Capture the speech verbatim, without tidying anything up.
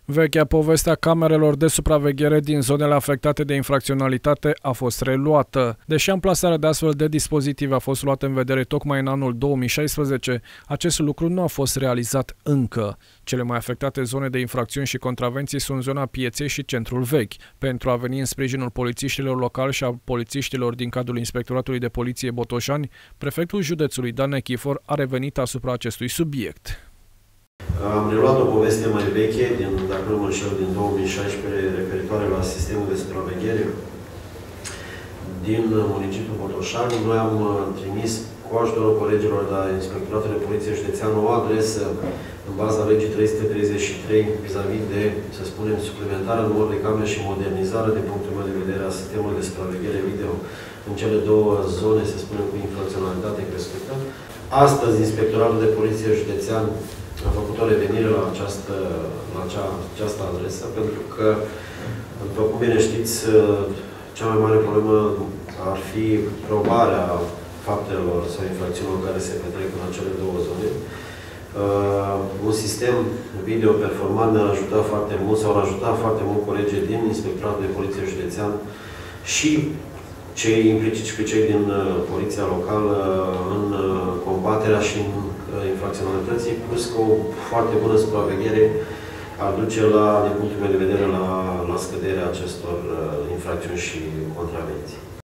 Vechea poveste a camerelor de supraveghere din zonele afectate de infracționalitate a fost reluată. Deși amplasarea de astfel de dispozitive a fost luată în vedere tocmai în anul două mii șaisprezece, acest lucru nu a fost realizat încă. Cele mai afectate zone de infracțiuni și contravenții sunt zona Pieței și Centrul Vechi. Pentru a veni în sprijinul polițiștilor locali și a polițiștilor din cadrul Inspectoratului de Poliție Botoșani, prefectul județului Dan Nechifor a revenit asupra acestui subiect. Am reluat o poveste mai veche, din, dacă nu mă înșel, din două mii șaisprezece, referitoare la sistemul de supraveghere din municipiul Botoșani. Noi am trimis cu ajutorul colegilor de la Inspectoratul de Poliție Județean o adresă în baza legii trei sute treizeci și trei vis-a-vis de, să spunem, suplimentarea numărului de camere și modernizarea, din punctul meu de vedere, a sistemului de supraveghere video în cele două zone, să spunem, cu infracționalitate crescută. Astăzi, Inspectoratul de Poliție Județean a făcut o revenire la această, la acea, această adresă, pentru că, după cum bine știți, cea mai mare problemă ar fi probarea faptelor sau infracțiunilor care se petrec în acele două zone. Uh, un sistem video performant ne-ar ajuta foarte mult, sau ar ajuta foarte mult colegii din Inspectoratul de Poliție Județean și cei impliciți și cei din uh, Poliția Locală în uh, combaterea și în uh, infracționalității, plus că o foarte bună supraveghere ar duce la, din punctul meu de vedere, la, la scăderea acestor uh, infracțiuni și contravenții.